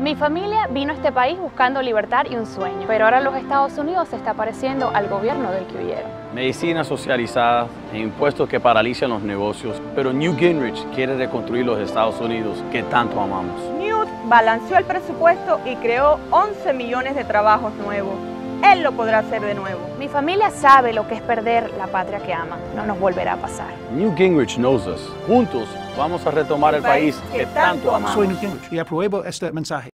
Mi familia vino a este país buscando libertad y un sueño, pero ahora los Estados Unidos se está pareciendo al gobierno del que huyeron. Medicina socializada e impuestos que paralizan los negocios, pero Newt Gingrich quiere reconstruir los Estados Unidos que tanto amamos. Newt balanceó el presupuesto y creó 11 millones de trabajos nuevos. Él lo podrá hacer de nuevo. Mi familia sabe lo que es perder la patria que ama. No nos volverá a pasar. Newt Gingrich knows us. Juntos vamos a retomar el país que tanto amamos. Soy Newt Gingrich y apruebo este mensaje.